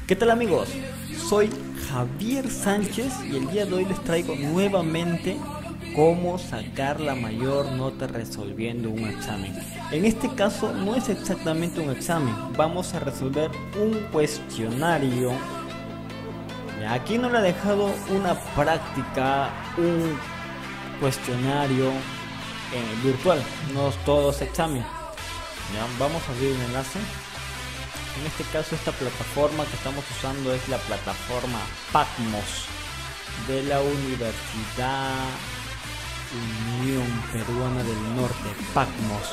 ¿Qué tal amigos? Soy Javier Sánchez y el día de hoy les traigo nuevamente cómo sacar la mayor nota resolviendo un examen. En este caso no es exactamente un examen, vamos a resolver un cuestionario. Aquí no le he dejado una práctica, un cuestionario virtual, no todo es examen. Ya, vamos a abrir un enlace. En este caso esta plataforma que estamos usando es la plataforma PACMOS de la Universidad Unión Peruana del Norte, PACMOS.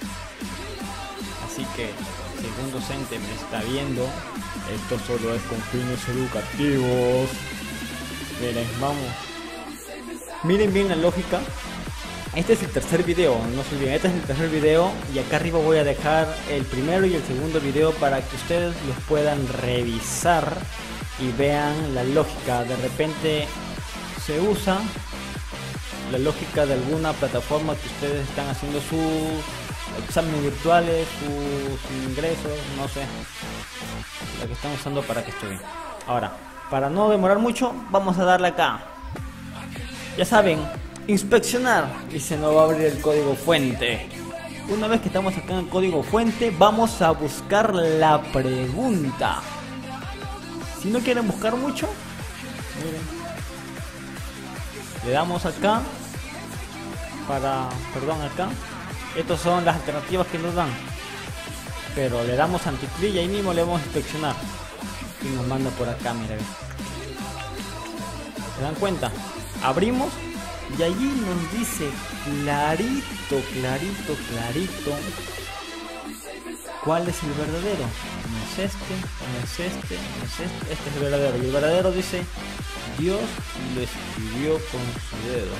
Así que si algún docente me está viendo, esto solo es con fines educativos. Miren, vamos. Miren bien la lógica. Este es el tercer video, no se olviden, este es el tercer video y acá arriba voy a dejar el primero y el segundo video para que ustedes los puedan revisar y vean la lógica. De repente se usa la lógica de alguna plataforma que ustedes están haciendo sus exámenes virtuales, sus ingresos, no sé, la que están usando para que estudien. Ahora, para no demorar mucho, vamos a darle acá. Ya saben, inspeccionar y se nos va a abrir el código fuente. Una vez que estamos acá en el código fuente, vamos a buscar la pregunta. Si no quieren buscar mucho, miren, le damos acá acá. Estas son las alternativas que nos dan, pero le damos anticlic y ahí mismo le vamos a inspeccionar y nos manda por acá. Miren, ¿se dan cuenta? Abrimos y allí nos dice clarito cuál es el verdadero. No es este, no es este, no es este. Este es el verdadero. Y el verdadero dice: Dios lo escribió con su dedo.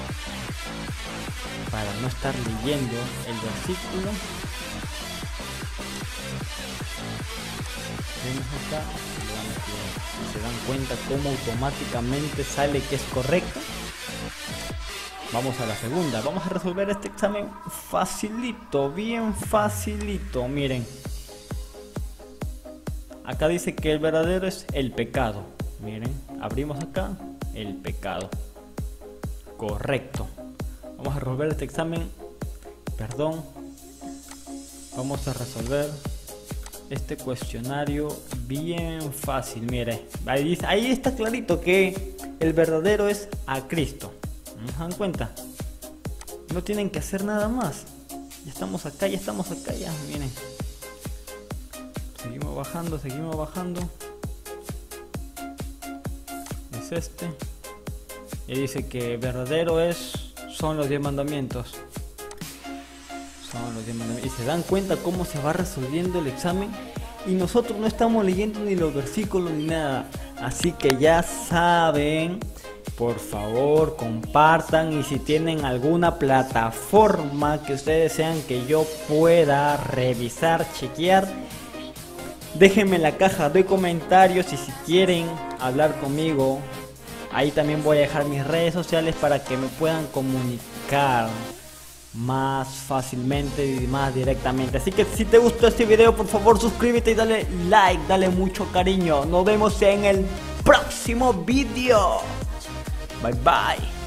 Para no estar leyendo el versículo, vemos acá, se dan cuenta cómo automáticamente sale que es correcto. Vamos a la segunda, vamos a resolver este examen facilito, bien facilito. Miren, acá dice que el verdadero es el pecado. Miren, abrimos acá, el pecado, correcto. Vamos a resolver este examen, vamos a resolver este cuestionario bien fácil. Mire, ahí está clarito que el verdadero es a Cristo. ¿Se dan cuenta? No tienen que hacer nada más. Ya estamos acá, ya. Miren, seguimos bajando. Es este. Y dice que verdadero son los 10 mandamientos. Y se dan cuenta cómo se va resolviendo el examen. Y nosotros no estamos leyendo ni los versículos ni nada. Así que ya saben, por favor compartan. Y si tienen alguna plataforma que ustedes desean que yo pueda revisar, chequear, déjenme en la caja de comentarios. Y si quieren hablar conmigo, ahí también voy a dejar mis redes sociales para que me puedan comunicar más fácilmente y más directamente. Así que si te gustó este video, por favor suscríbete y dale like, dale mucho cariño. Nos vemos en el próximo video. Bye bye.